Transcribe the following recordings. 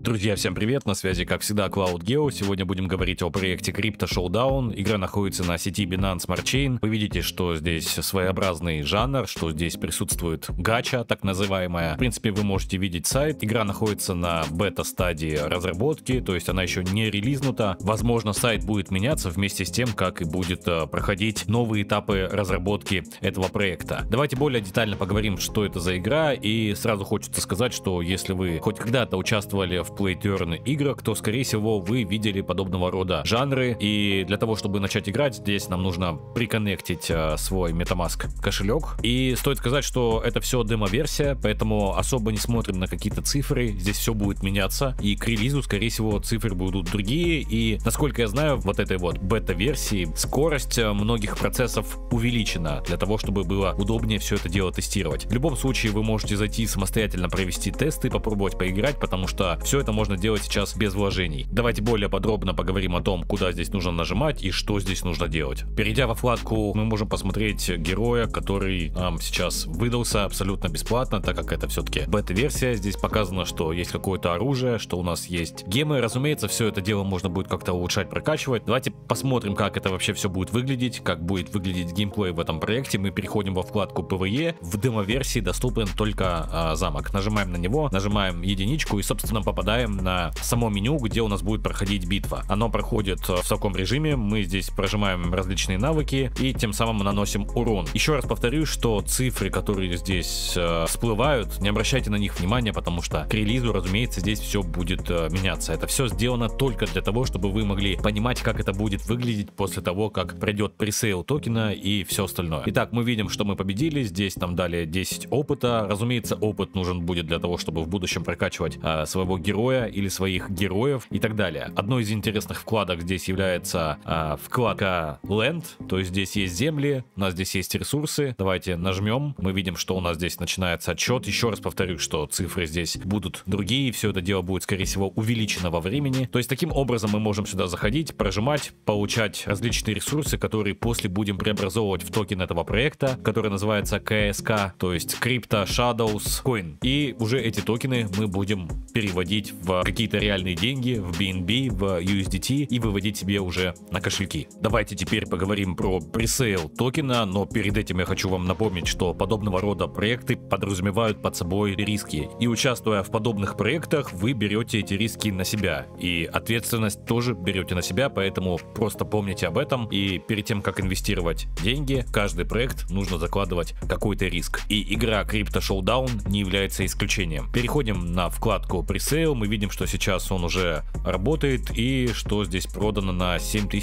Друзья, всем привет, на связи как всегда CloudGeo. Сегодня будем говорить о проекте Crypto Showdown. Игра находится на сети Binance Smart Chain. Вы видите, что здесь своеобразный жанр, что здесь присутствует гача, так называемая. В принципе, вы можете видеть сайт. Игра находится на бета-стадии разработки, то есть она еще не релизнута. Возможно, сайт будет меняться вместе с тем, как и будет проходить новые этапы разработки этого проекта. Давайте более детально поговорим, что это за игра. И сразу хочется сказать, что если вы хоть когда-то участвовали в Play-to-Earn играх, то, скорее всего, вы видели подобного рода жанры. И для того, чтобы начать играть, здесь нам нужно приконнектить свой MetaMask кошелек. И стоит сказать, что это все демо-версия, поэтому особо не смотрим на какие-то цифры. Здесь все будет меняться. И к релизу, скорее всего, цифры будут другие. И, насколько я знаю, вот этой вот бета-версии скорость многих процессов увеличена для того, чтобы было удобнее все это дело тестировать. В любом случае, вы можете зайти самостоятельно провести тесты, попробовать поиграть, потому что все это можно делать сейчас без вложений. Давайте более подробно поговорим о том, куда здесь нужно нажимать и что здесь нужно делать. Перейдя во вкладку, мы можем посмотреть героя, который нам сейчас выдался абсолютно бесплатно, так как это все-таки бета-версия. Здесь показано, что есть какое-то оружие, что у нас есть гемы. Разумеется, все это дело можно будет как-то улучшать, прокачивать. Давайте посмотрим, как это вообще все будет выглядеть, как будет выглядеть геймплей в этом проекте. Мы переходим во вкладку PvE. В демо-версии доступен только замок. Нажимаем на него, нажимаем единичку и, собственно, попадаем на само меню, где у нас будет проходить битва. Оно проходит в таком режиме. Мы здесь прожимаем различные навыки и тем самым наносим урон. Еще раз повторюсь, что цифры, которые здесь всплывают, не обращайте на них внимания, потому что к релизу, разумеется, здесь все будет меняться. Это все сделано только для того, чтобы вы могли понимать, как это будет выглядеть после того, как пройдет пресейл токена и все остальное. Итак, мы видим, что мы победили. Здесь нам дали 10 опыта. Разумеется, опыт нужен будет для того, чтобы в будущем прокачивать своего героя или своих героев и так далее. Одной из интересных вкладок здесь является вкладка Land, то есть здесь есть земли, у нас здесь есть ресурсы. Давайте нажмем, мы видим, что у нас здесь начинается отчет. Еще раз повторюсь, что цифры здесь будут другие, все это дело будет, скорее всего, увеличено во времени. То есть таким образом мы можем сюда заходить, прожимать, получать различные ресурсы, которые после будем преобразовывать в токен этого проекта, который называется KSK, то есть Crypto Shadows Coin. И уже эти токены мы будем переводить в какие-то реальные деньги, в BNB, в USDT и выводить себе уже на кошельки. Давайте теперь поговорим про пресейл токена, но перед этим я хочу вам напомнить, что подобного рода проекты подразумевают под собой риски. И участвуя в подобных проектах, вы берете эти риски на себя. И ответственность тоже берете на себя, поэтому просто помните об этом. И перед тем, как инвестировать деньги, в каждый проект нужно закладывать какой-то риск. И игра Crypto Showdown не является исключением. Переходим на вкладку пресейл. Мы видим, что сейчас он уже работает и что здесь продано на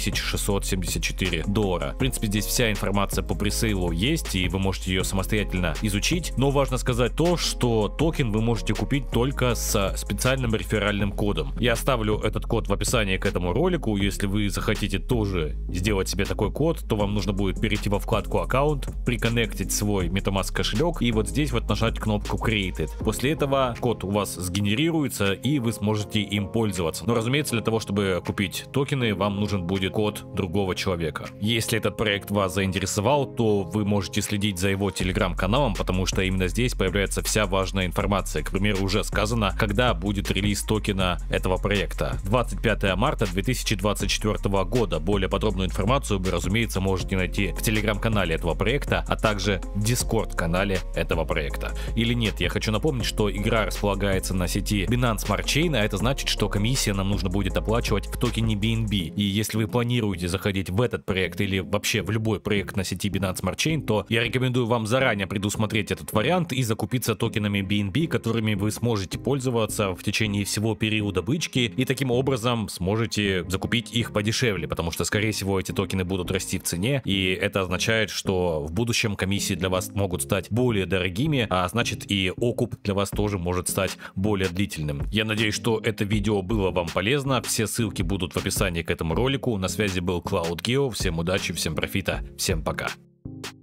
$7674. В принципе, здесь вся информация по пресейлу есть, и вы можете ее самостоятельно изучить. Но важно сказать то, что токен вы можете купить только с специальным реферальным кодом. Я оставлю этот код в описании к этому ролику. Если вы захотите тоже сделать себе такой код, то вам нужно будет перейти во вкладку аккаунт, приконнектить свой MetaMask кошелек и вот здесь вот нажать кнопку Created. После этого код у вас сгенерируется и вы сможете им пользоваться. Но, разумеется, для того, чтобы купить токены, вам нужен будет код другого человека. Если этот проект вас заинтересовал, то вы можете следить за его телеграм-каналом, потому что именно здесь появляется вся важная информация. К примеру, уже сказано, когда будет релиз токена этого проекта. 25 марта 2024 года. Более подробную информацию вы, разумеется, можете найти в телеграм-канале этого проекта, а также в Discord-канале этого проекта. Или нет, я хочу напомнить, что игра располагается на сети Binance Smart Chain, а это значит, что комиссия нам нужно будет оплачивать в токене BNB. И если вы планируете заходить в этот проект или вообще в любой проект на сети Binance Smart Chain, то я рекомендую вам заранее предусмотреть этот вариант и закупиться токенами BNB, которыми вы сможете пользоваться в течение всего периода бычки, и таким образом сможете закупить их подешевле, потому что, скорее всего, эти токены будут расти в цене, и это означает, что в будущем комиссии для вас могут стать более дорогими, а значит и окуп для вас тоже может стать более длительным. Я надеюсь, что это видео было вам полезно. Все ссылки будут в описании к этому ролику. На связи был CloudGeo. Всем удачи, всем профита, всем пока.